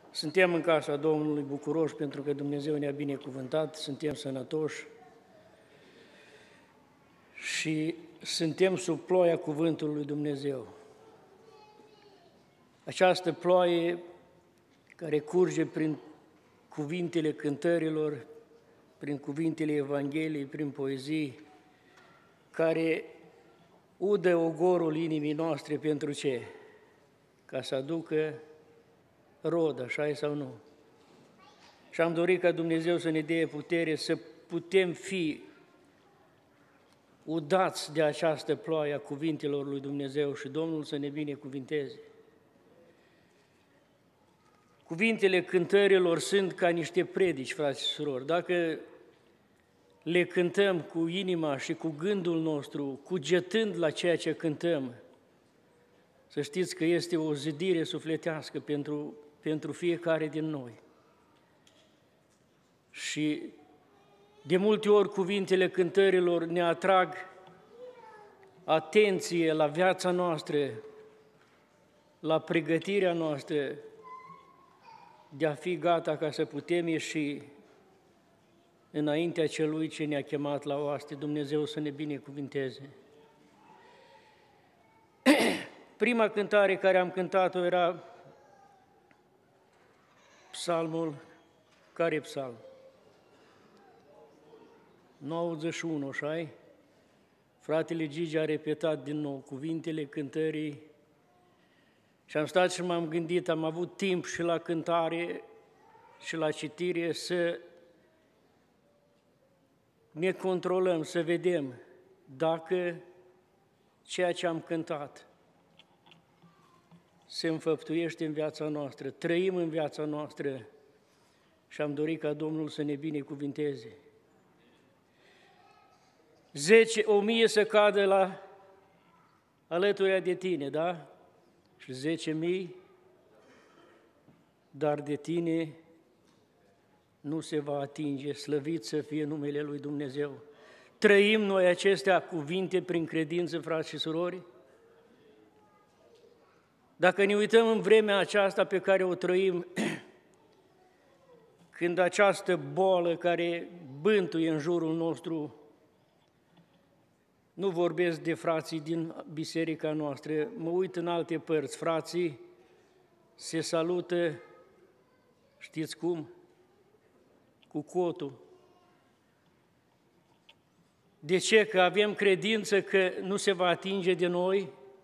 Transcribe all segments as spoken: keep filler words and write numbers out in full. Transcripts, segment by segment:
Suntem în casa Domnului bucuroși pentru că Dumnezeu ne-a binecuvântat, suntem sănătoși și suntem sub ploaia cuvântului lui Dumnezeu. Această ploaie care curge prin cuvintele cântărilor, prin cuvintele Evangheliei, prin poezii, care udă ogorul inimii noastre pentru ce? Ca să aducă rod, așa sau nu? Și am dorit ca Dumnezeu să ne dea putere să putem fi udați de această ploaie a cuvintelor lui Dumnezeu și Domnul să ne binecuvinteze. Cuvintele cântărilor sunt ca niște predici, frați și surori. Dacă le cântăm cu inima și cu gândul nostru, cugetând la ceea ce cântăm, să știți că este o zidire sufletească pentru, pentru fiecare din noi. Și de multe ori cuvintele cântărilor ne atrag atenție la viața noastră, la pregătirea noastră de a fi gata ca să putem ieși înaintea celui ce ne-a chemat la oaste. Dumnezeu să ne binecuvinteze. Prima cântare care am cântat-o era psalmul, care e psalm? nouăzeci și unu, așa-i? Fratele Gigi a repetat din nou cuvintele cântării și am stat și m-am gândit, am avut timp și la cântare și la citire să ne controlăm, să vedem dacă ceea ce am cântat se înfăptuiește în viața noastră, trăim în viața noastră și am dorit ca Domnul să ne binecuvinteze. Zece, o mie să cadă la alăturea de tine, da? Și zece mii, dar de tine nu se va atinge, slăvit să fie numele lui Dumnezeu. Trăim noi acestea cuvinte prin credință, frați și surori? Dacă ne uităm în vremea aceasta pe care o trăim, când această boală care bântuie în jurul nostru, nu vorbesc de frații din biserica noastră, mă uit în alte părți, frații se salută, știți cum? Cu cotul. De ce? Că avem credință că nu se va atinge de noi?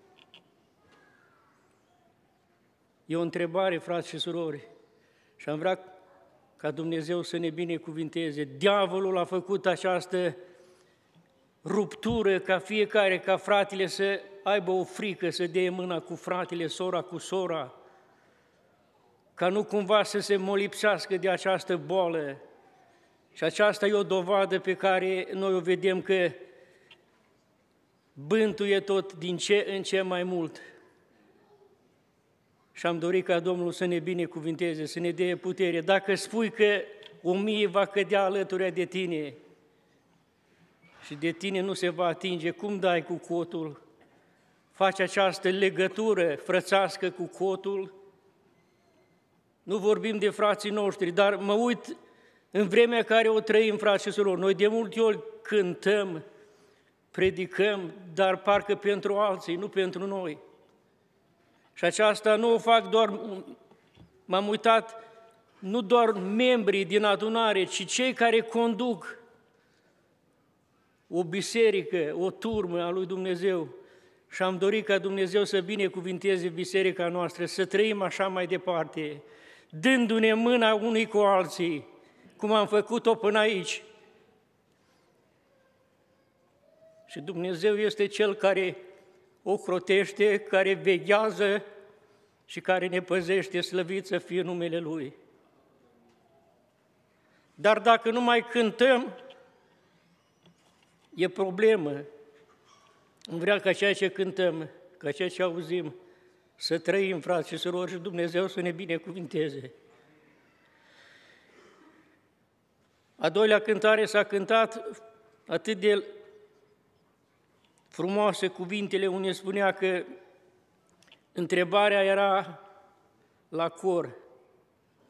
E o întrebare, frați și surori, și am vrea ca Dumnezeu să ne binecuvinteze. Diavolul a făcut această ruptură ca fiecare, ca fratele să aibă o frică, să dea mâna cu fratele, sora cu sora, ca nu cumva să se molipsească de această boală. Și aceasta e o dovadă pe care noi o vedem că bântuie tot din ce în ce mai mult. Și am dorit ca Domnul să ne binecuvinteze, să ne dea putere. Dacă spui că o mie va cădea alături de tine și de tine nu se va atinge, cum dai cu cotul? Faci această legătură frățească cu cotul? Nu vorbim de frații noștri, dar mă uit în vremea care o trăim, frați și surori. Noi de multe ori cântăm, predicăm, dar parcă pentru alții, nu pentru noi. Și aceasta nu o fac doar, m-am uitat, nu doar membrii din adunare, ci cei care conduc o biserică, o turmă a lui Dumnezeu. Și am dorit ca Dumnezeu să binecuvinteze biserica noastră, să trăim așa mai departe, dându-ne mâna unii cu alții, cum am făcut-o până aici. Și Dumnezeu este Cel care ocrotește, care veghează și care ne păzește, slăvit să fie numele Lui. Dar dacă nu mai cântăm, e problemă. Îmi vrea ca ceea ce cântăm, ca ceea ce auzim, să trăim, frați și surori, și Dumnezeu să ne binecuvinteze. A doilea cântare s-a cântat atât de frumoase cuvintele unde spunea că întrebarea era la cor,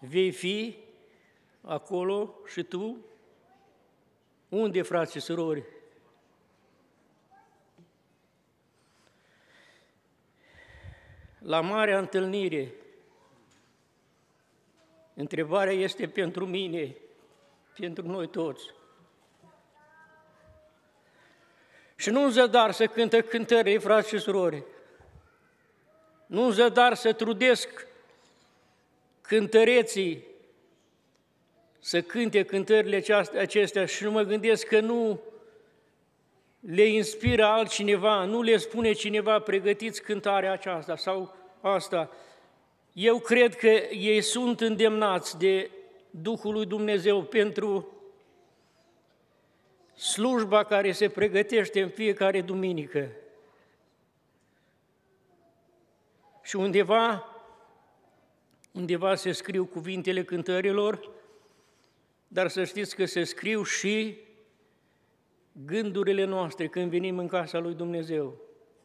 Vei fi acolo și tu? Unde, frați și surori? La marea întâlnire, întrebarea este pentru mine, pentru noi toți. Și nu în zadar să cântă cântări, frați și surori, nu în zadar să trudesc cântăreții să cânte cântările acestea și nu mă gândesc că nu le inspiră altcineva, nu le spune cineva, pregătiți cântarea aceasta sau asta. Eu cred că ei sunt îndemnați de Duhul lui Dumnezeu pentru slujba care se pregătește în fiecare duminică. Și undeva, undeva se scriu cuvintele cântărilor, dar să știți că se scriu și gândurile noastre când venim în casa lui Dumnezeu.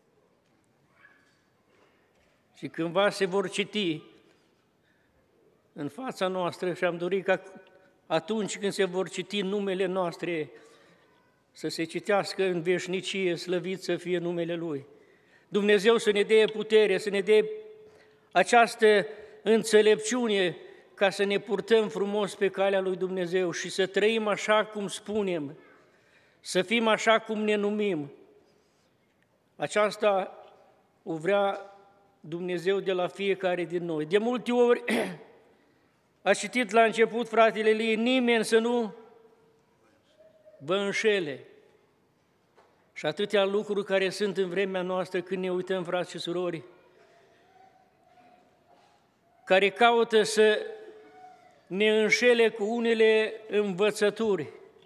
Și cândva se vor citi în fața noastră și am dorit ca atunci când se vor citi numele noastre să se citească în veșnicie, slăvit să fie numele Lui. Dumnezeu să ne dea putere, să ne dea această înțelepciune ca să ne purtăm frumos pe calea lui Dumnezeu și să trăim așa cum spunem, să fim așa cum ne numim. Aceasta o vrea Dumnezeu de la fiecare din noi. De multe ori a citit la început fratele Lee, nimeni să nu vă înșele. Și atâtea lucruri care sunt în vremea noastră când ne uităm, frați și surori, care caută să ne înșele cu unele învățături,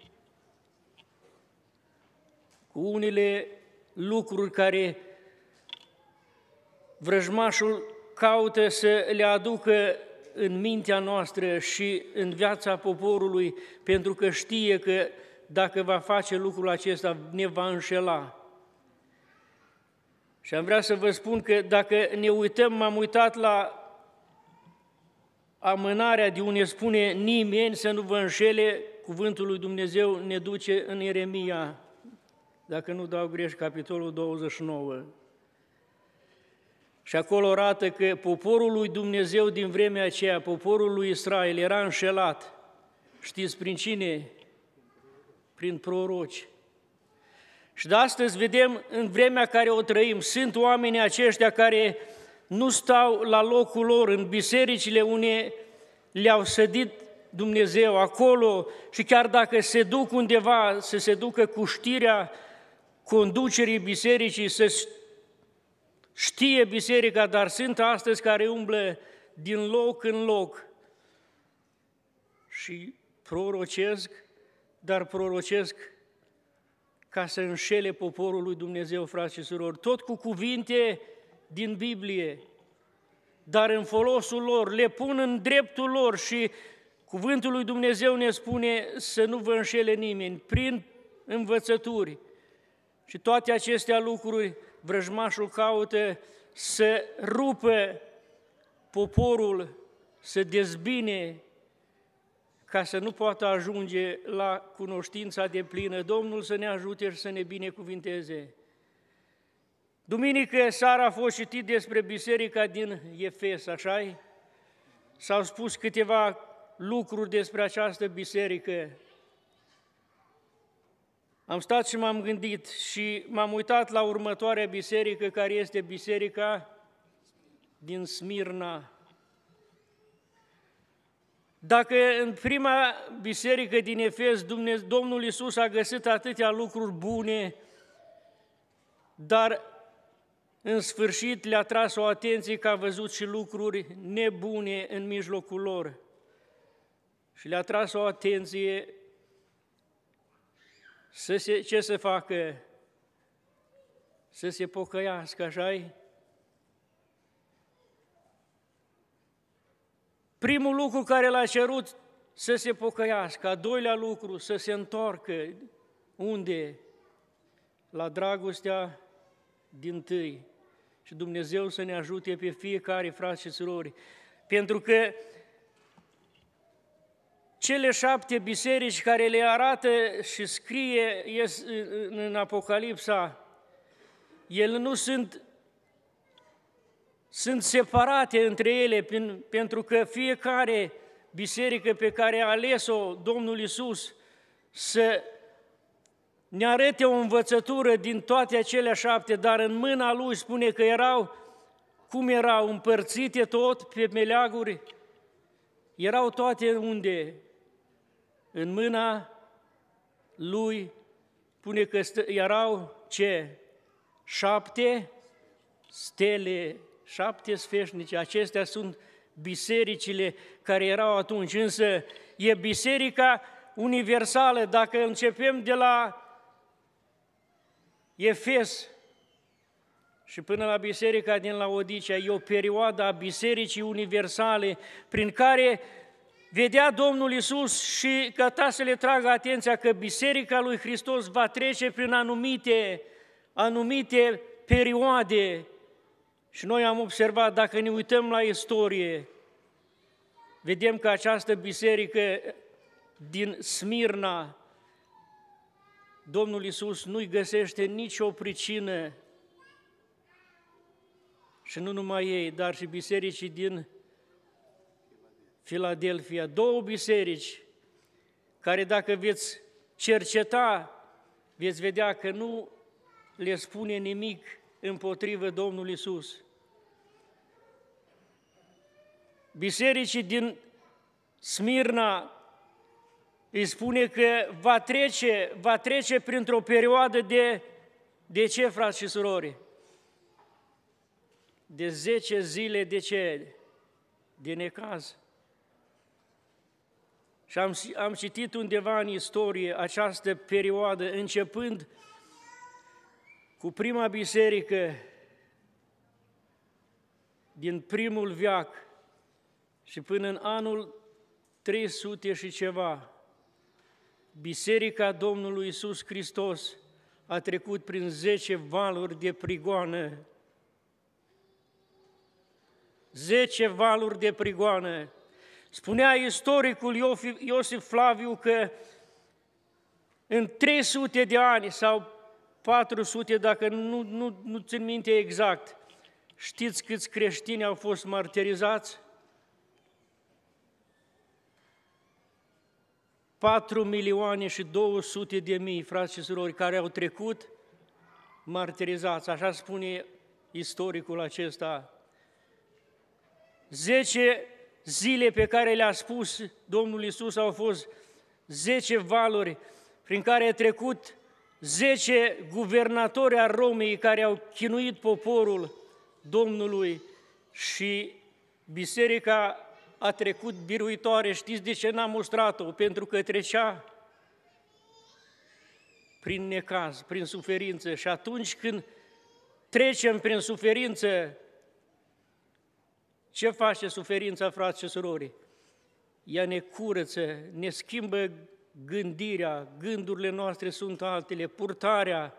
cu unele lucruri care vrăjmașul caută să le aducă în mintea noastră și în viața poporului, pentru că știe că dacă va face lucrul acesta, ne va înșela. Și am vrea să vă spun că dacă ne uităm, m-am uitat la amânarea de unde spune nimeni să nu vă înșele, cuvântul lui Dumnezeu ne duce în Ieremia, dacă nu dau greș, capitolul douăzeci și nouă. Și acolo arată că poporul lui Dumnezeu din vremea aceea, poporul lui Israel, era înșelat. Știți prin cine? Prin proroci. Și de astăzi vedem, în vremea care o trăim, sunt oamenii aceștia care nu stau la locul lor în bisericile unde le-au sădit Dumnezeu acolo și chiar dacă se duc undeva să se ducă cu știrea conducerii bisericii, să știe biserica, dar sunt astăzi care umblă din loc în loc și prorocesc, dar prorocesc ca să înșele poporul lui Dumnezeu, frați și surori, tot cu cuvinte din Biblie, dar în folosul lor, le pun în dreptul lor și cuvântul lui Dumnezeu ne spune să nu vă înșele nimeni, prin învățături. Și toate acestea lucruri, vrăjmașul caută să rupă poporul, să dezbine, ca să nu poată ajunge la cunoștința deplină. Domnul să ne ajute și să ne binecuvinteze. Duminică seara a fost citit despre biserica din Efes, așa-i? S-au spus câteva lucruri despre această biserică. Am stat și m-am gândit și m-am uitat la următoarea biserică, care este biserica din Smirna. Dacă în prima biserică din Efes Dumnezeu, Domnul Iisus a găsit atâtea lucruri bune, dar în sfârșit le-a tras o atenție că a văzut și lucruri nebune în mijlocul lor. Și le-a tras o atenție să se, ce să facă? Să se pocăiască, așa-i? Primul lucru care l-a cerut să se pocăiască, a doilea lucru să se întoarcă. Unde? La dragostea dintâi. Și Dumnezeu să ne ajute pe fiecare, frați și surori, pentru că cele șapte biserici care le arată și scrie în Apocalipsa, ele nu sunt, sunt separate între ele, pentru că fiecare biserică pe care a ales-o Domnul Iisus să ne arate o învățătură din toate acelea șapte, dar în mâna Lui spune că erau, cum erau, împărțite tot pe meleaguri, erau toate unde? În mâna Lui, spune că erau ce? Șapte stele, șapte sfeșnice, acestea sunt bisericile care erau atunci, însă e biserica universală. Dacă începem de la Efes și până la biserica din Laodicea, e o perioadă a bisericii universale prin care vedea Domnul Iisus și căta să le tragă atenția că biserica lui Hristos va trece prin anumite, anumite perioade. Și noi am observat, dacă ne uităm la istorie, vedem că această biserică din Smirna, Domnul Iisus nu-i găsește nicio pricină, și nu numai ei, dar și bisericii din Filadelfia, două biserici care, dacă veți cerceta, veți vedea că nu le spune nimic împotrivă Domnului Iisus. Bisericii din Smirna îi spune că va trece, va trece printr-o perioadă de, de ce, frați și surori? De zece zile de ce? De necaz. Și am, am citit undeva în istorie această perioadă, începând cu prima biserică din primul veac și până în anul trei sute și ceva, Biserica Domnului Iisus Hristos a trecut prin zece valuri de prigoană. Zece valuri de prigoană. Spunea istoricul Iosif Flaviu că în trei sute de ani sau patru sute, dacă nu, nu, nu țin minte exact, știți câți creștini au fost martirizați? patru milioane și două sute de mii, frați și surori, care au trecut martirizați, așa spune istoricul acesta. Zece zile pe care le-a spus Domnul Iisus au fost zece valuri prin care a trecut zece guvernatori a Romei care au chinuit poporul Domnului și biserica a trecut biruitoare. Știți de ce n-a mustrat-o? Pentru că trecea prin necaz, prin suferință. Și atunci când trecem prin suferință, ce face suferința, frați și surori? Ea ne curăță, ne schimbă gândirea, gândurile noastre sunt altele, purtarea.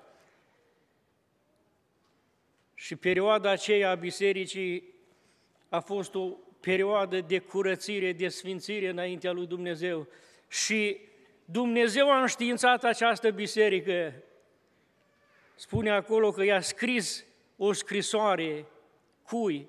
Și perioada aceea a bisericii a fost o perioadă de curățire, de sfințire înaintea lui Dumnezeu. Și Dumnezeu a înștiințat această biserică. Spune acolo că i-a scris o scrisoare. Cui?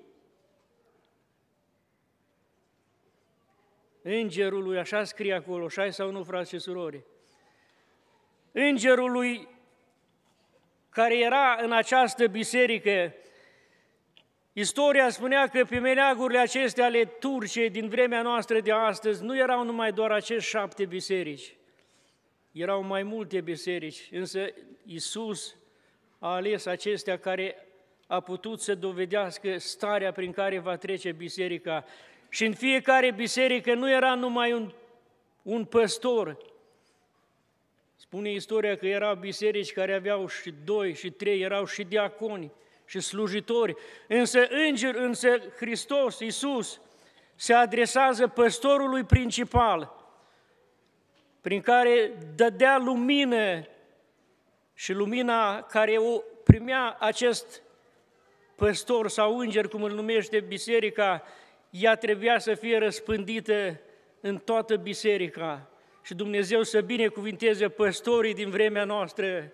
Îngerului, așa scrie acolo, așa sau nu, frați și surori? Îngerului care era în această biserică. Istoria spunea că pe meleagurile acestea ale Turciei din vremea noastră de astăzi nu erau numai doar acești șapte biserici, erau mai multe biserici, însă Iisus a ales acestea care a putut să dovedească starea prin care va trece biserica. Și în fiecare biserică nu era numai un, un păstor. Spune istoria că erau biserici care aveau și doi și trei, erau și diaconi și slujitori. Însă înger, însă Hristos, Iisus, se adresează păstorului principal, prin care dădea lumină și lumina care o primea acest păstor sau înger, cum îl numește biserica, ea trebuia să fie răspândită în toată biserica și Dumnezeu să binecuvinteze păstorii din vremea noastră.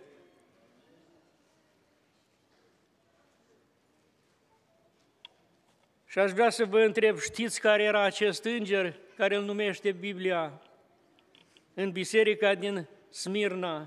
Și aș vrea să vă întreb, știți care era acest înger care îl numește Biblia în biserica din Smirna?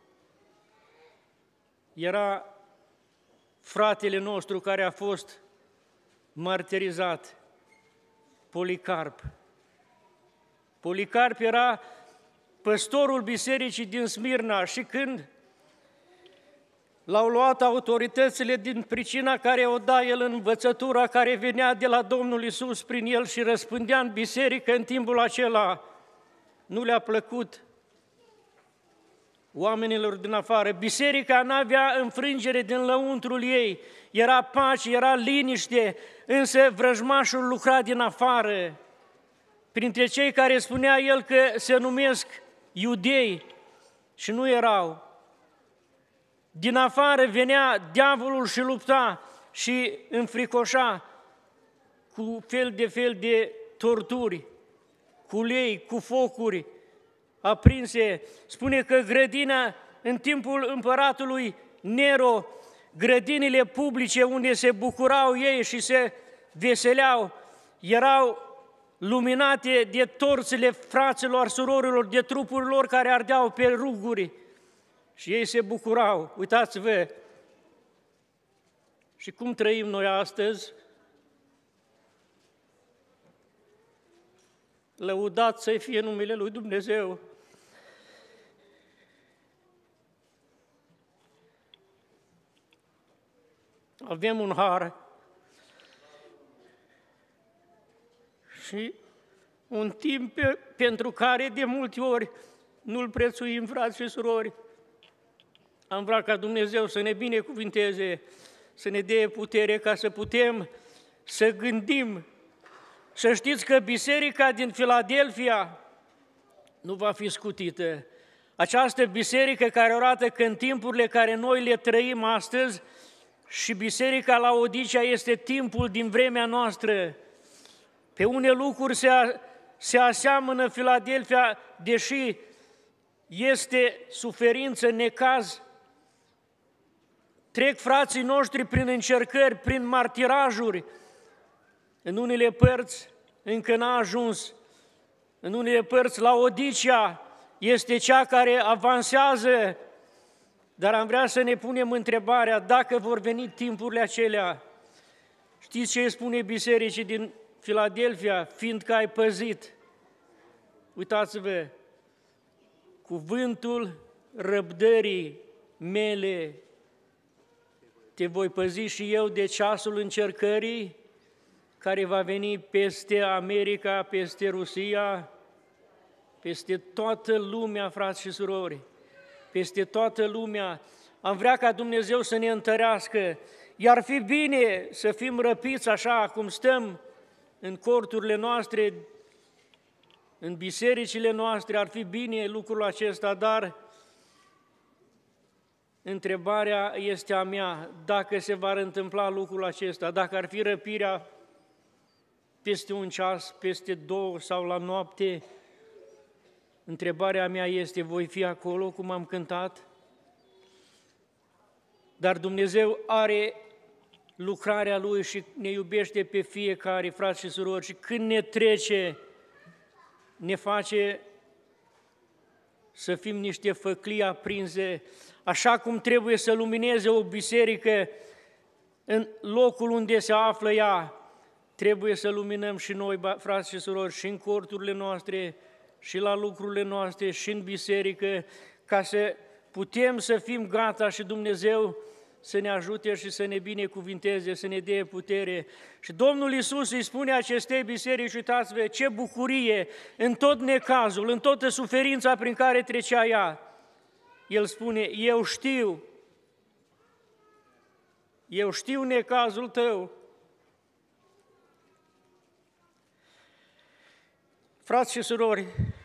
Era fratele nostru care a fost martirizat, Policarp. Policarp era păstorul bisericii din Smirna și când l-au luat autoritățile din pricina care o da el în învățătura care venea de la Domnul Iisus prin el și răspândea în biserică în timpul acela, nu le-a plăcut oamenilor din afară. Biserica n-avea înfrângere din lăuntrul ei, era pace, era liniște, însă vrăjmașul lucra din afară. Printre cei care spunea el că se numesc iudei și nu erau. Din afară venea diavolul și lupta și înfricoșa cu fel de fel de torturi, cu lei, cu focuri aprinse. Spune că grădina, în timpul împăratului Nero, grădinile publice unde se bucurau ei și se veseleau, erau luminate de torțele fraților, surorilor, de trupuri lor care ardeau pe ruguri și ei se bucurau. Uitați-vă! Și cum trăim noi astăzi? Lăudat să fie numele lui Dumnezeu! Avem un har și un timp pe, pentru care de multe ori nu-l prețuim, frați și surori. Am vrea ca Dumnezeu să ne binecuvinteze, să ne dea putere ca să putem să gândim. Să știți că biserica din Filadelfia nu va fi scutită. Această biserică care arată că în timpurile care noi le trăim astăzi și biserica la Odicea este timpul din vremea noastră. Pe unele lucruri se, a, se aseamănă Filadelfia, deși este suferință, necaz. Trec frații noștri prin încercări, prin martirajuri. În unele părți încă n-a ajuns. În unele părți la Odicea este cea care avansează. Dar am vrea să ne punem întrebarea, dacă vor veni timpurile acelea. Știți ce îi spune bisericii din Filadelfia? Fiindcă ai păzit. Uitați-vă, cuvântul răbdării mele, te voi păzi și eu de ceasul încercării care va veni peste America, peste Rusia, peste toată lumea, frați și surori, peste toată lumea. Am vrea ca Dumnezeu să ne întărească. I-ar fi bine să fim răpiți așa cum stăm în corturile noastre, în bisericile noastre, ar fi bine lucrul acesta, dar întrebarea este a mea, dacă se va întâmpla lucrul acesta, dacă ar fi răpirea peste un ceas, peste două sau la noapte, întrebarea mea este, voi fi acolo cum am cântat? Dar Dumnezeu are lucrarea Lui și ne iubește pe fiecare, frați și surori, și când ne trece, ne face să fim niște făclii aprinse, așa cum trebuie să lumineze o biserică în locul unde se află ea, trebuie să luminăm și noi, frați și surori, și în corturile noastre, și la lucrurile noastre, și în biserică, ca să putem să fim gata și Dumnezeu să ne ajute și să ne binecuvinteze, să ne dea putere. Și Domnul Iisus îi spune acestei biserici, uitați-vă, ce bucurie în tot necazul, în toată suferința prin care trecea ea. El spune, eu știu, eu știu necazul tău. Frați și surori,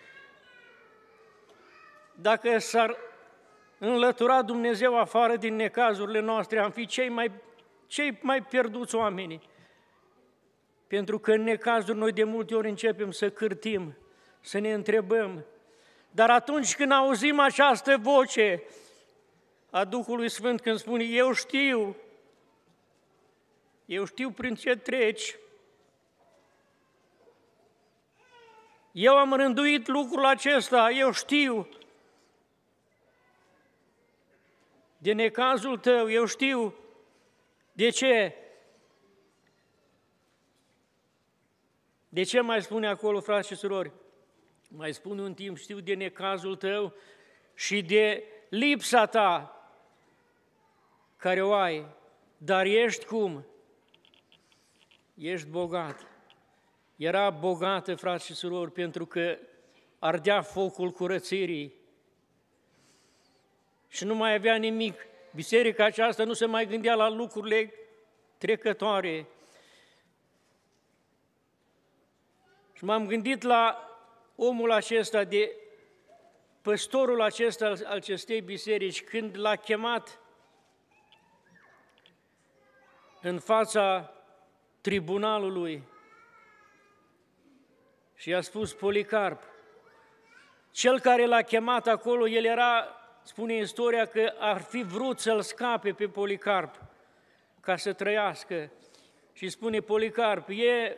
dacă s-ar înlătura Dumnezeu afară din necazurile noastre, am fi cei mai, cei mai pierduți oameni. Pentru că în necazuri noi de multe ori începem să cârtim, să ne întrebăm. Dar atunci când auzim această voce a Duhului Sfânt, când spune, eu știu, eu știu prin ce treci, eu am rânduit lucrul acesta, eu știu de necazul tău, eu știu de ce. De ce mai spune acolo, frați și surori? Mai spune un timp, știu de necazul tău și de lipsa ta care o ai, dar ești cum? Ești bogat. Era bogată, frați și surori, pentru că ardea focul curățirii și nu mai avea nimic. Biserica aceasta nu se mai gândea la lucrurile trecătoare. Și m-am gândit la omul acesta, de păstorul acesta al acestei biserici, când l-a chemat în fața tribunalului și i-a spus Policarp, cel care l-a chemat acolo, el era, spune istoria, că ar fi vrut să-l scape pe Policarp ca să trăiască. Și spune Policarp, e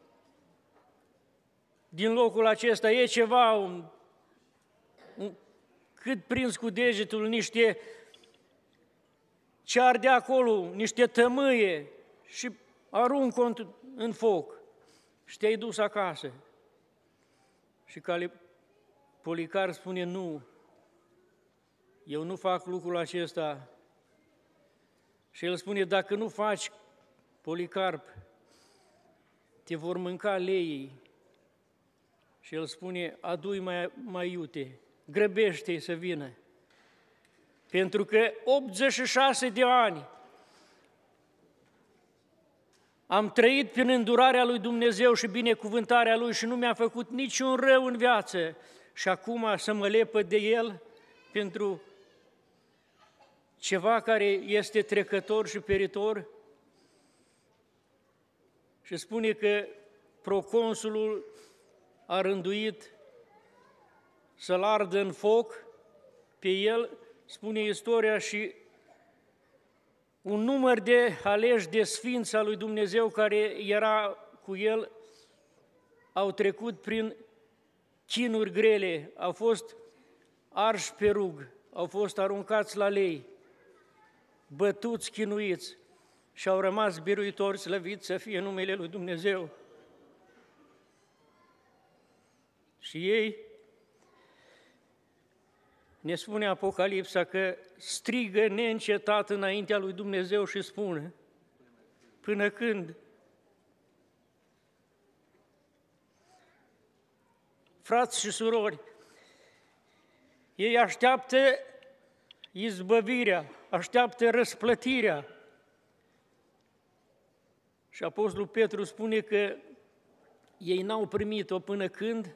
din locul acesta, e ceva, un, un, cât prins cu degetul, niște ce arde acolo, niște tămâie și aruncă în, în foc și te-ai dus acasă. Și Cale Policarp spune, nu, eu nu fac lucrul acesta. Și el spune, dacă nu faci, Policarp, te vor mânca leii. Și el spune, adu-i mai, mai iute, grăbește-i să vină. Pentru că optzeci și șase de ani am trăit prin îndurarea lui Dumnezeu și binecuvântarea Lui și nu mi-a făcut niciun rău în viață. Și acum să mă lepăd de El pentru ceva care este trecător și peritor? Și spune că proconsulul a rânduit să-l ardă în foc pe el, spune istoria, și un număr de aleși de sfinți al lui Dumnezeu care era cu el au trecut prin chinuri grele, au fost arși pe rug, au fost aruncați la lei, bătuți, chinuiți și au rămas biruitori, slăviți să fie numele lui Dumnezeu. Și ei, ne spune Apocalipsa, că strigă neîncetat înaintea lui Dumnezeu și spune, până când? Frați și surori, ei așteaptă izbăvirea, așteaptă răsplătirea. Și Apostolul Petru spune că ei n-au primit-o până când?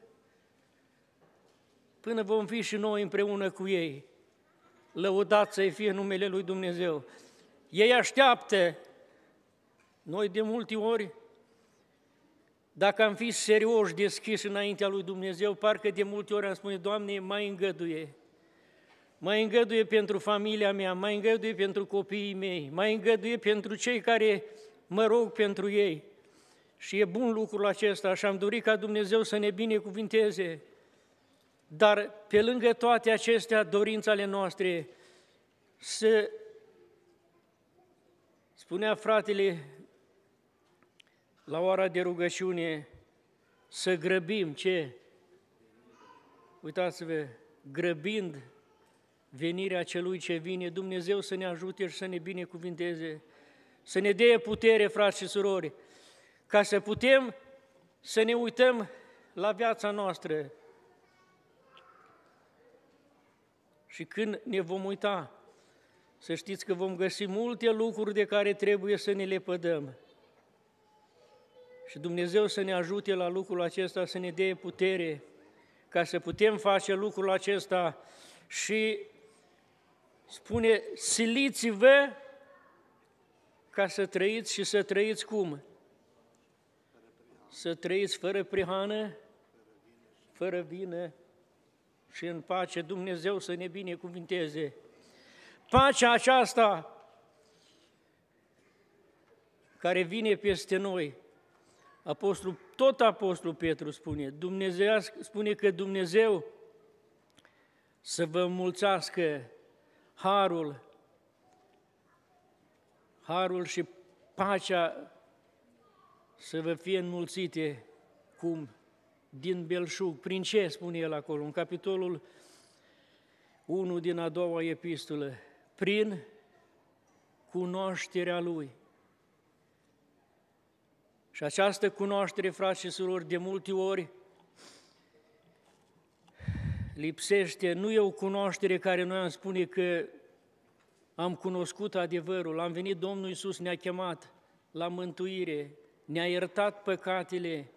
Până vom fi și noi împreună cu ei. Lăudat să-i fie numele lui Dumnezeu. Ei așteaptă. Noi de multe ori, dacă am fi serioși, deschiși înaintea lui Dumnezeu, parcă de multe ori am spune, Doamne, mai îngăduie. Mai îngăduie pentru familia mea, mai îngăduie pentru copiii mei, mai îngăduie pentru cei care mă rog pentru ei. Și e bun lucrul acesta și am dorit ca Dumnezeu să ne binecuvinteze. Dar pe lângă toate acestea, dorințele noastre, să, spunea fratele la ora de rugăciune, să grăbim ce? Uitați-vă, grăbind venirea celui ce vine, Dumnezeu să ne ajute și să ne binecuvinteze, să ne dea putere, frați și surori, ca să putem să ne uităm la viața noastră. Și când ne vom uita, să știți că vom găsi multe lucruri de care trebuie să ne lepădăm. Și Dumnezeu să ne ajute la lucrul acesta, să ne dea putere, ca să putem face lucrul acesta și spune, siliți-vă ca să trăiți și să trăiți cum? Să trăiți fără prihană, fără vină și în pace. Dumnezeu să ne binecuvinteze. Pacea aceasta care vine peste noi, Apostolul, tot Apostolul Petru spune, Dumnezeu, spune că Dumnezeu să vă înmulțească harul, harul și pacea să vă fie înmulțite, cum? Din belșug. Prin ce spune el acolo, în capitolul unu din a doua epistolă? Prin cunoașterea Lui. Și această cunoaștere, frați și surori, de multe ori lipsește. Nu e o cunoaștere care noi am spune că am cunoscut adevărul, am venit Domnul Iisus, ne-a chemat la mântuire, ne-a iertat păcatele,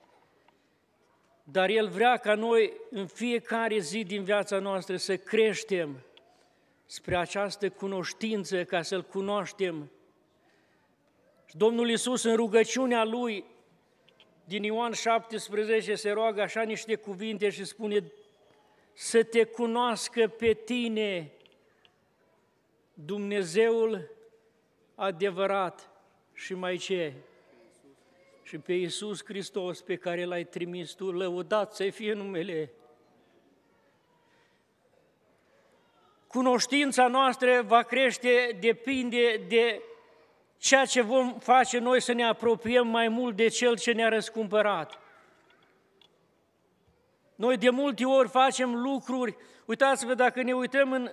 dar El vrea ca noi în fiecare zi din viața noastră să creștem spre această cunoștință, ca să-L cunoaștem. Și Domnul Iisus, în rugăciunea Lui, din Ioan șaptesprezece, se roagă așa niște cuvinte și spune: să te cunoască pe tine, Dumnezeul adevărat, și mai ce? Și pe Iisus Hristos, pe care L-ai trimis Tu, lăudat să fie numele. Cunoștința noastră va crește, depinde de ceea ce vom face noi, să ne apropiem mai mult de Cel ce ne-a răscumpărat. Noi de multe ori facem lucruri, uitați-vă, dacă ne uităm în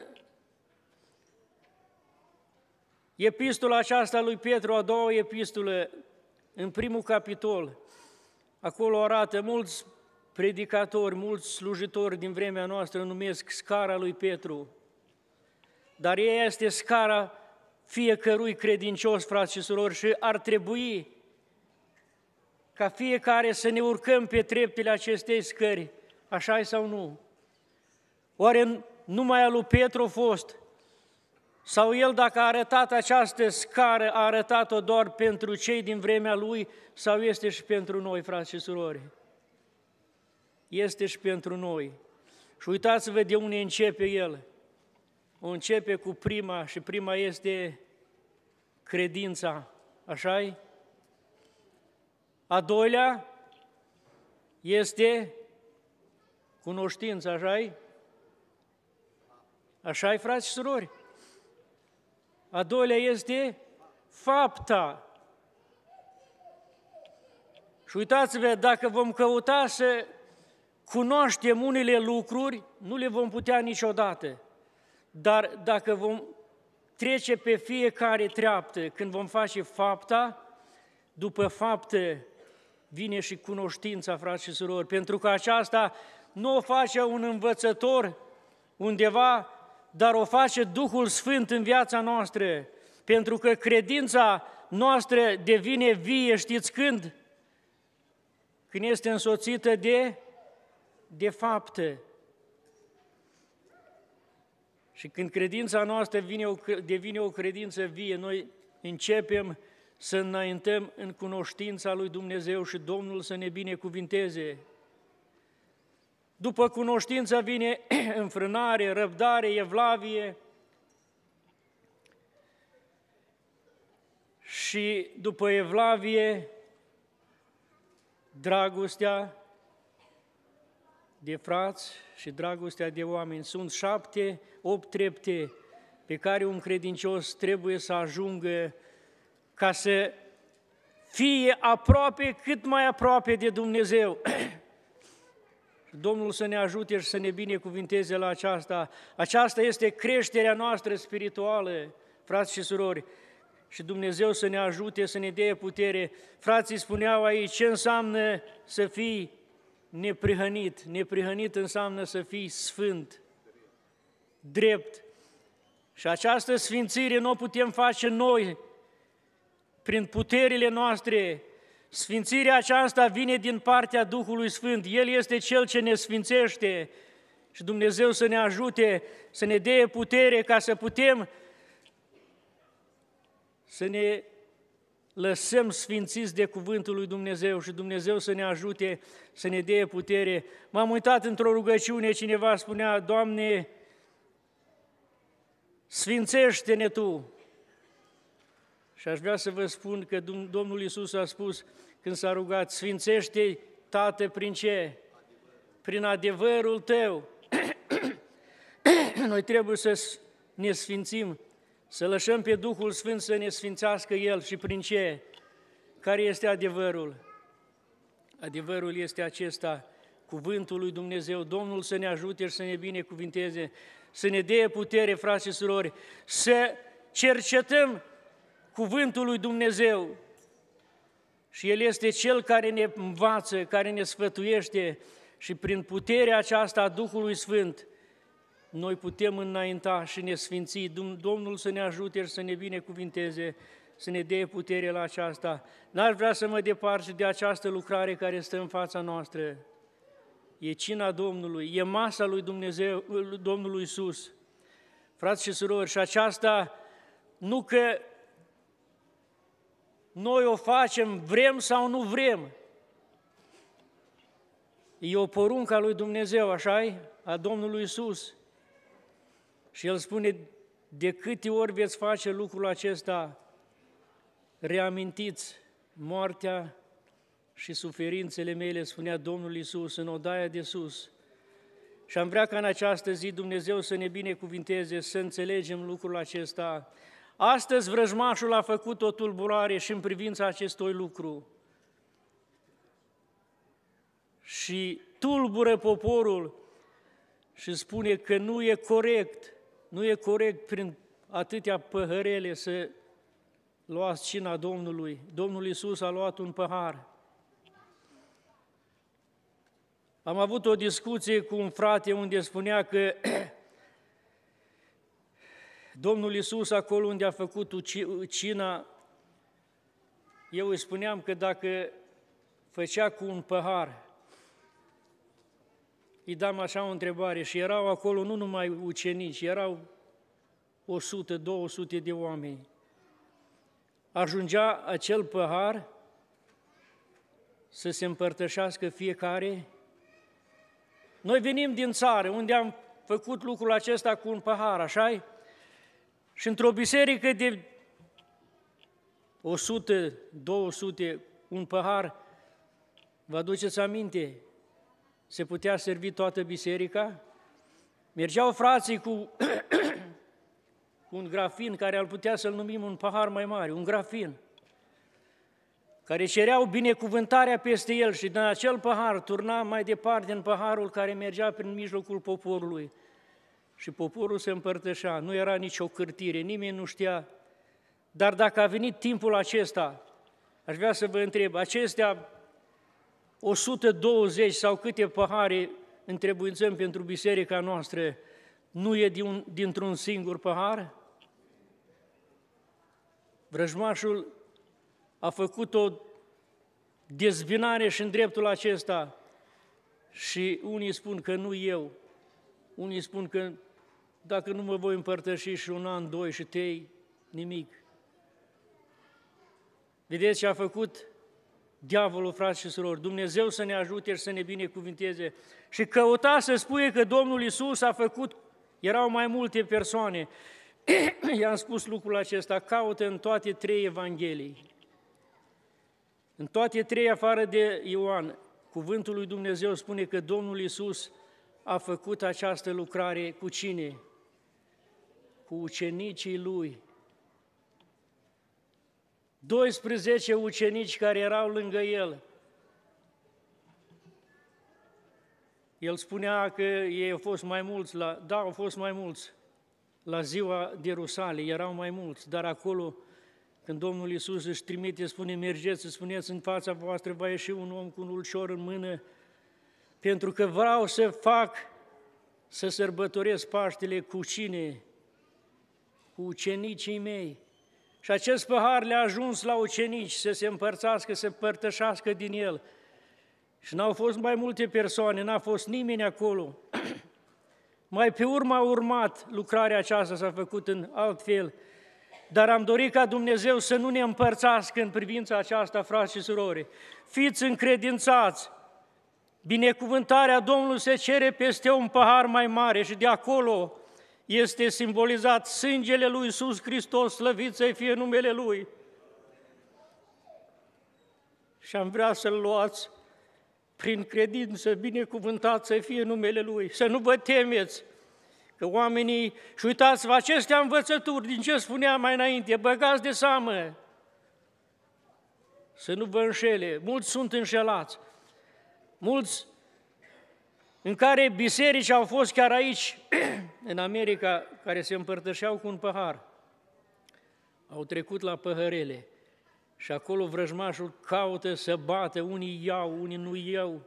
epistola aceasta lui Petru, a doua epistolă, în primul capitol, acolo arată mulți predicatori, mulți slujitori din vremea noastră numesc scara lui Petru, dar ea este scara fiecărui credincios, frați și surori, și ar trebui ca fiecare să ne urcăm pe treptele acestei scări, așa-i sau nu? Oare numai a lui Petru a fost? Sau el, dacă a arătat această scară, a arătat-o doar pentru cei din vremea lui, sau este și pentru noi, frați și surori? Este și pentru noi. Și uitați-vă de unde începe el. O începe cu prima, și prima este credința, așa-i? A doilea este cunoștința, așa-i? Așa-i, frați și surori? A doilea este fapta. Și uitați-vă, dacă vom căuta să cunoaștem unele lucruri, nu le vom putea niciodată. Dar dacă vom trece pe fiecare treaptă, când vom face fapta, după faptă vine și cunoștința, frați și surori, pentru că aceasta nu o face un învățător undeva, dar o face Duhul Sfânt în viața noastră, pentru că credința noastră devine vie, știți când? Când este însoțită de, de fapte. Și când credința noastră vine o, devine o credință vie, noi începem să înaintăm în cunoștința lui Dumnezeu și Domnul să ne binecuvinteze. După cunoștință vine înfrânare, răbdare, evlavie și după evlavie dragostea de frați și dragostea de oameni. Sunt șapte, opt trepte pe care un credincios trebuie să ajungă ca să fie aproape, cât mai aproape de Dumnezeu. Domnul să ne ajute și să ne binecuvinteze la aceasta. Aceasta este creșterea noastră spirituală, frați și surori, și Dumnezeu să ne ajute, să ne dea putere. Frații spuneau aici ce înseamnă să fii neprihănit. Neprihănit înseamnă să fii sfânt, drept. Și această sfințire nu o putem face noi, prin puterile noastre. Sfințirea aceasta vine din partea Duhului Sfânt. El este Cel ce ne sfințește și Dumnezeu să ne ajute, să ne dea putere ca să putem să ne lăsăm sfințiți de cuvântul lui Dumnezeu și Dumnezeu să ne ajute, să ne dea putere. M-am uitat într-o rugăciune, cineva spunea, Doamne, sfințește-ne Tu. Și aș vrea să vă spun că Domnul Iisus a spus, când s-a rugat, sfințește, Tată, prin ce? Prin adevărul Tău. Noi trebuie să ne sfințim, să lăsăm pe Duhul Sfânt să ne sfințească El și prin ce? Care este adevărul? Adevărul este acesta, cuvântul lui Dumnezeu. Domnul să ne ajute și să ne binecuvinteze, să ne dea putere, frați și surori, să cercetăm cuvântul lui Dumnezeu. Și El este Cel care ne învață, care ne sfătuiește și prin puterea aceasta a Duhului Sfânt, noi putem înainta și ne sfinți. Domnul să ne ajute și să ne binecuvinteze, să ne dea putere la aceasta. N-aș vrea să mă depart de această lucrare care stă în fața noastră. E cina Domnului, e masa lui Dumnezeu, Domnului Iisus. Frați și surori, și aceasta nu că noi o facem, vrem sau nu vrem. E o poruncă a lui Dumnezeu, așa-i? A Domnului Iisus. Și El spune, de câte ori veți face lucrul acesta, reamintiți moartea și suferințele mele, spunea Domnul Iisus în odaia de sus. Și am vrea ca în această zi Dumnezeu să ne binecuvinteze, să înțelegem lucrul acesta. Astăzi vrăjmașul a făcut o tulburare și în privința acestui lucru. Și tulbură poporul și spune că nu e corect, nu e corect prin atâtea păhărele să luați cina Domnului. Domnul Iisus a luat un păhar. Am avut o discuție cu un frate unde spunea că Domnul Iisus, acolo unde a făcut cina, eu îi spuneam că dacă făcea cu un păhar, îi dam așa o întrebare și erau acolo nu numai ucenici, erau o sută, două sute de oameni. Ajungea acel păhar să se împărtășească fiecare? Noi venim din țară, unde am făcut lucrul acesta cu un pahar, așa-i? Și într-o biserică de o sută, două sute, un pahar, vă aduceți aminte, se putea servi toată biserica? Mergeau frații cu, cu un grafin, care ar putea să-l numim un pahar mai mare, un grafin, care cereau binecuvântarea peste el și din acel pahar turna mai departe în paharul care mergea prin mijlocul poporului. Și poporul se împărtășea, nu era nicio cârtire, nimeni nu știa. Dar dacă a venit timpul acesta, aș vrea să vă întreb, acestea o sută douăzeci sau câte pahare întrebuințăm pentru biserica noastră, nu e din, dintr-un singur pahar? Vrăjmașul a făcut o dezbinare și în dreptul acesta și unii spun că nu eu, unii spun că dacă nu mă voi împărtăși și un an, doi și trei, nimic. Vedeți ce a făcut diavolul, frați și surori? Dumnezeu să ne ajute și să ne binecuvinteze. Și căuta să spune că Domnul Iisus a făcut, erau mai multe persoane. I-am spus lucrul acesta, caută în toate trei evanghelii. În toate trei, afară de Ioan, cuvântul lui Dumnezeu spune că Domnul Iisus a făcut această lucrare cu cine? Cu ucenicii Lui. doisprezece ucenici care erau lângă El. El spunea că ei au fost mai mulți, la, da, au fost mai mulți. La ziua de Rusale erau mai mulți, dar acolo, când Domnul Iisus își trimite, spune, mergeți, spuneți, în fața voastră va ieși un om cu un ulcior în mână, pentru că vreau să fac, să sărbătoresc Paștele cu cine? Cu ucenicii mei. Și acest pahar le-a ajuns la ucenici să se împărțească, să părtășească din el. Și n-au fost mai multe persoane, n-a fost nimeni acolo. Mai pe urmă a urmat lucrarea aceasta, s-a făcut în alt fel. Dar am dorit ca Dumnezeu să nu ne împărțească în privința aceasta, frați și surori. Fiți încredințați! Binecuvântarea Domnului se cere peste un pahar mai mare și de acolo este simbolizat sângele lui Iisus Hristos, slăvit să fie numele Lui. Și am vrea să-L luați prin credință, binecuvântat să fie numele Lui. Să nu vă temeți că oamenii, și uitați-vă, acestea învățături, din ce spuneam mai înainte, băgați de seamă, să nu vă înșele. Mulți sunt înșelați. Mulți în care biserici au fost chiar aici, în America, care se împărtășeau cu un pahar. Au trecut la păhărele și acolo vrăjmașul caută să bată, unii iau, unii nu iau.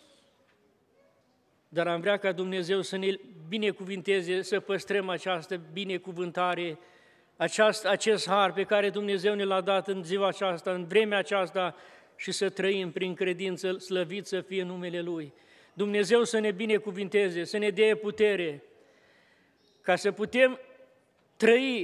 Dar am vrea ca Dumnezeu să ne binecuvinteze, să păstrăm această binecuvântare, aceast, acest har pe care Dumnezeu ne l-a dat în ziua aceasta, în vremea aceasta, și să trăim prin credință, slăvit să fie numele Lui. Dumnezeu să ne binecuvinteze, să ne dea putere, ca să putem trăi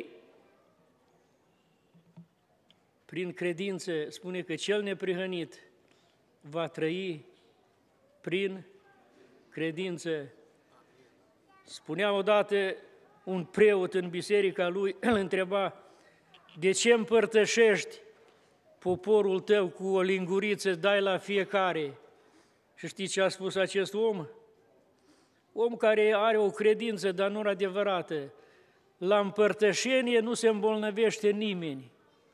prin credință. Spune că cel neprihănit va trăi prin credință. Spunea odată un preot în biserica lui, îl întreba: de ce împărtășești poporul tău cu o linguriță, dai la fiecare? Și știți ce a spus acest om? Om care are o credință, dar nu adevărată. La împărtășenie nu se îmbolnăvește nimeni.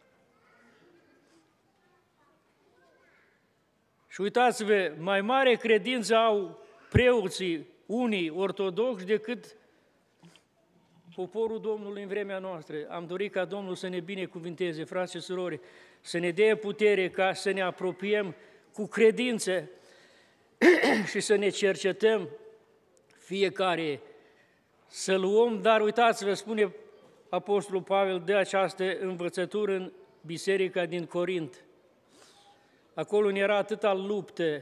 Și uitați-vă, mai mare credință au preoții, unii ortodoxi, decât poporul Domnului în vremea noastră. Am dorit ca Domnul să ne binecuvinteze, frați și surori, să ne dea putere ca să ne apropiem cu credință și să ne cercetăm fiecare, să luăm, dar uitați-vă, spune Apostolul Pavel, de această învățătură în biserica din Corint. Acolo nu era atâta luptă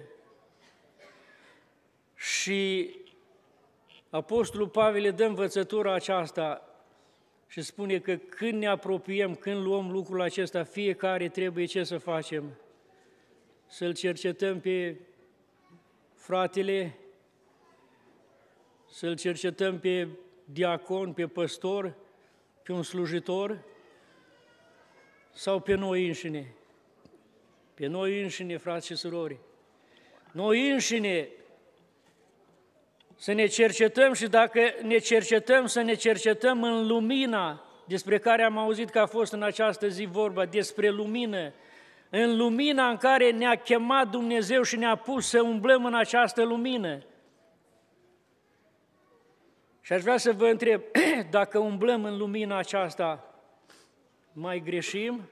și Apostolul Pavel le dă învățătura aceasta și spune că când ne apropiem, când luăm lucrul acesta, fiecare trebuie ce să facem? Să-l cercetăm pe fratele, să-l cercetăm pe diacon, pe păstor, pe un slujitor sau pe noi înșine? Pe noi înșine, frați și surori. Noi înșine să ne cercetăm și dacă ne cercetăm, să ne cercetăm în lumina despre care am auzit că a fost în această zi vorba, despre lumină, în lumina în care ne-a chemat Dumnezeu și ne-a pus să umblăm în această lumină. Și aș vrea să vă întreb, dacă umblăm în lumina aceasta, mai greșim?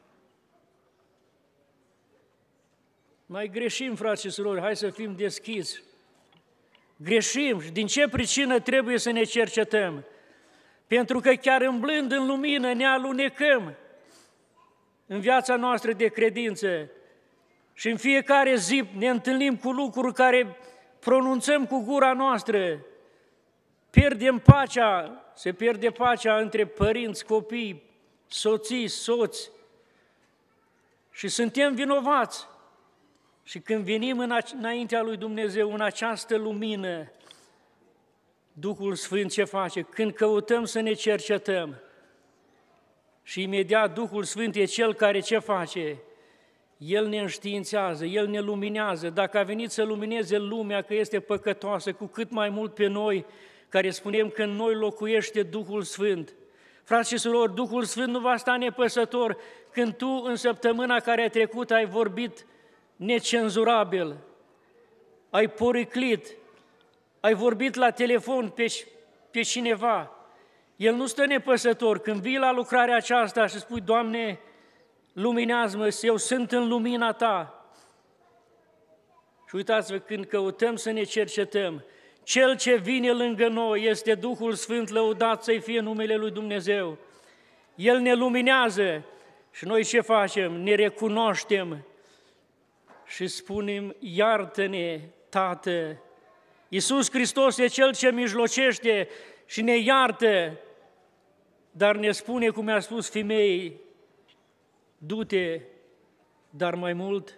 Mai greșim, frați și surori, hai să fim deschiși. Greșim. Și din ce pricină trebuie să ne cercetăm? Pentru că chiar umblând în lumină ne alunecăm în viața noastră de credință și în fiecare zi ne întâlnim cu lucruri care pronunțăm cu gura noastră. Pierdem pacea, se pierde pacea între părinți, copii, soții, soți și suntem vinovați. Și când venim înaintea lui Dumnezeu, în această lumină, Duhul Sfânt ce face? Când căutăm să ne cercetăm și imediat Duhul Sfânt e Cel care ce face? El ne înștiințează, El ne luminează. Dacă a venit să lumineze lumea că este păcătoasă, cu cât mai mult pe noi, care spunem că în noi locuiește Duhul Sfânt. Frați și surori, Duhul Sfânt nu va sta nepăsător când tu în săptămâna care a trecut ai vorbit necenzurabil, ai poriclit, ai vorbit la telefon pe, pe cineva. El nu stă nepăsător. Când vii la lucrarea aceasta și spui: Doamne, luminează-mă, eu sunt în lumina Ta. Și uitați-vă, când căutăm să ne cercetăm, Cel ce vine lângă noi este Duhul Sfânt, lăudat să-i fie numele Lui Dumnezeu. El ne luminează și noi ce facem? Ne recunoaștem și spunem: iartă-ne, Tată. Iisus Hristos e Cel ce mijlocește și ne iartă. dar ne spune, cum i-a spus femeii, du-te, dar mai mult,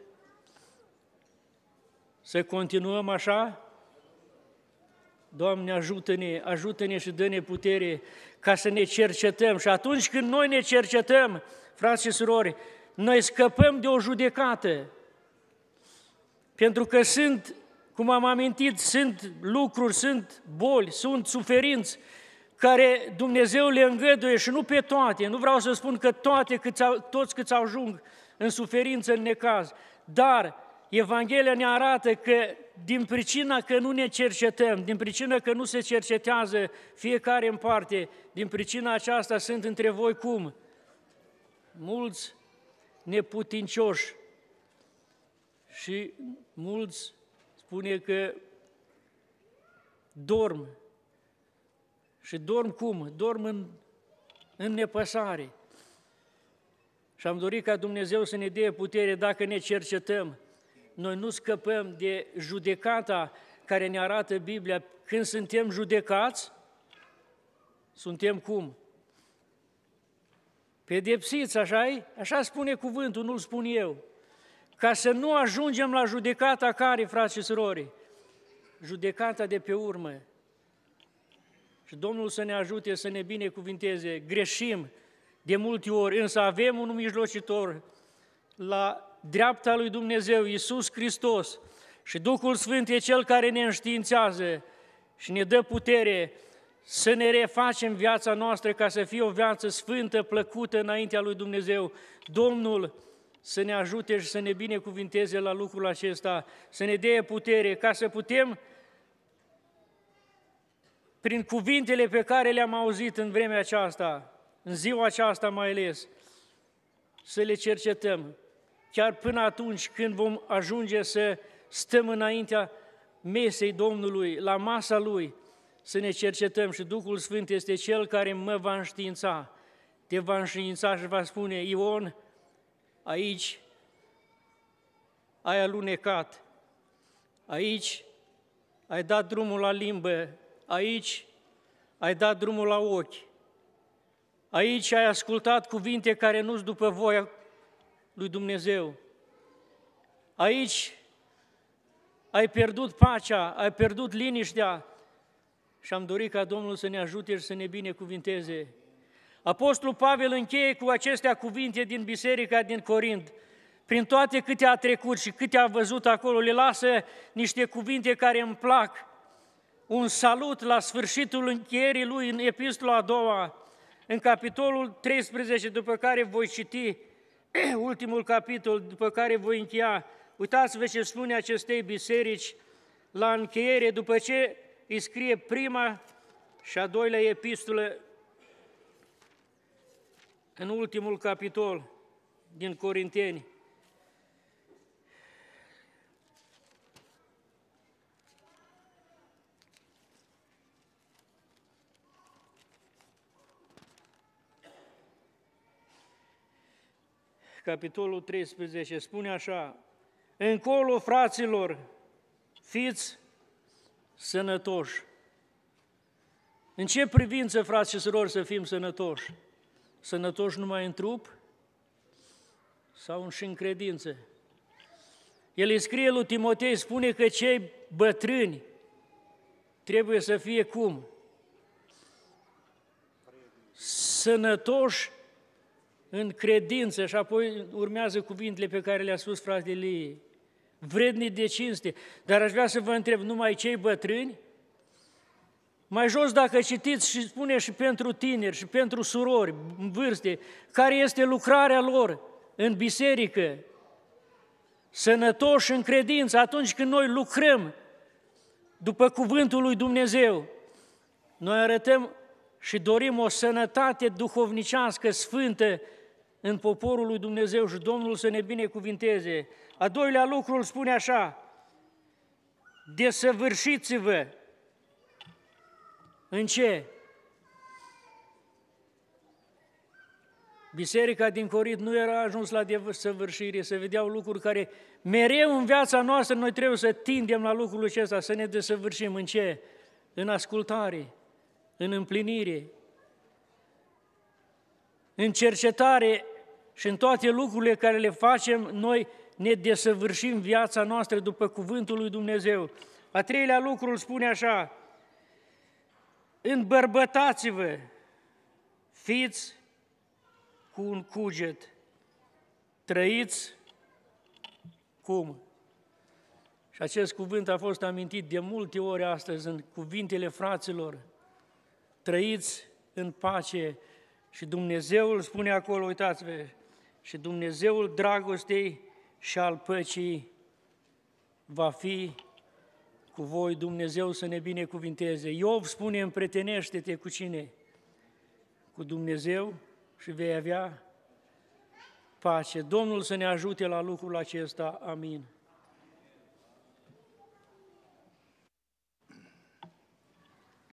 să continuăm așa? Doamne, ajută-ne, ajută-ne și dă-ne putere ca să ne cercetăm. Și atunci când noi ne cercetăm, frați și surori, noi scăpăm de o judecată. Pentru că sunt, cum am amintit, sunt lucruri, sunt boli, sunt suferinți care Dumnezeu le îngăduie și nu pe toate. Nu vreau să spun că toate, câți au, toți câți ajung în suferință, în necaz, dar Evanghelia ne arată că din pricina că nu ne cercetăm, din pricina că nu se cercetează fiecare în parte, din pricina aceasta sunt între voi cum? Mulți neputincioși și mulți spune că dorm. Și dorm cum? Dorm în, în nepăsare. Și am dorit ca Dumnezeu să ne dea putere dacă ne cercetăm. Noi nu scăpăm de judecata care ne arată Biblia. Când suntem judecați, suntem cum? Pedepsiți, așa-i? Așa spune cuvântul, nu-l spun eu. Ca să nu ajungem la judecata care, frați și surori? Judecata de pe urmă. Și Domnul să ne ajute, să ne binecuvinteze. Greșim de multe ori, însă avem un mijlocitor la dreapta lui Dumnezeu, Iisus Hristos, și Duhul Sfânt e Cel care ne înștiințează și ne dă putere să ne refacem viața noastră ca să fie o viață sfântă, plăcută înaintea lui Dumnezeu. Domnul să ne ajute și să ne binecuvinteze la lucrul acesta, să ne dea putere ca să putem, prin cuvintele pe care le-am auzit în vremea aceasta, în ziua aceasta mai ales, să le cercetăm, chiar până atunci când vom ajunge să stăm înaintea mesei Domnului, la masa Lui, să ne cercetăm și Duhul Sfânt este Cel care mă va înștiința, te va înștiința și va spune, Ion, aici ai alunecat, aici ai dat drumul la limbă, aici ai dat drumul la ochi, aici ai ascultat cuvinte care nu-s după voia lui Dumnezeu, aici ai pierdut pacea, ai pierdut liniștea și am dorit ca Domnul să ne ajute și să ne binecuvinteze. Apostolul Pavel încheie cu acestea cuvinte din biserica din Corint. Prin toate câte a trecut și câte a văzut acolo, le lasă niște cuvinte care îmi plac. Un salut la sfârșitul încheierii lui în epistola a doua, în capitolul treisprezece, după care voi citi ultimul capitol, după care voi încheia. Uitați-vă ce spune acestei biserici la încheiere, după ce îi scrie prima și a doilea epistolă în ultimul capitol din Corinteni. Capitolul treisprezece spune așa, încolo, fraților, fiți sănătoși. În ce privință, frați și surori, să fim sănătoși? Sănătoși numai în trup sau și în credință? El îi scrie lui Timotei, spune că cei bătrâni trebuie să fie cum? Sănătoși în credință, și apoi urmează cuvintele pe care le-a spus fratele Ilie, vrednici de cinste. Dar aș vrea să vă întreb, numai cei bătrâni? Mai jos, dacă citiți, și spune și pentru tineri, și pentru surori în vârste, care este lucrarea lor în biserică, sănătoși în credință, atunci când noi lucrăm după cuvântul lui Dumnezeu, noi arătăm și dorim o sănătate duhovnicească, sfântă, în poporul lui Dumnezeu și Domnul să ne binecuvinteze. A doilea lucru îl spune așa, desăvârșiți-vă. În ce? Biserica din Corint nu era ajuns la desăvârșire, se vedeau lucruri care mereu în viața noastră noi trebuie să tindem la lucrul acesta, să ne desăvârșim. În ce? În ascultare, în împlinire. în cercetare și în toate lucrurile care le facem, noi ne desăvârșim viața noastră după cuvântul lui Dumnezeu. A treilea lucru îl spune așa: îmbărbătați-vă, fiți cu un cuget, trăiți cum? Și acest cuvânt a fost amintit de multe ori astăzi în cuvintele fraților. Trăiți în pace și Dumnezeul spune acolo, uitați-vă, și Dumnezeul dragostei și al păcii va fi cu voi. Dumnezeu să ne binecuvinteze. Iov spune, împrietenește-te cu cine? Cu Dumnezeu și vei avea pace. Domnul să ne ajute la lucrul acesta. Amin.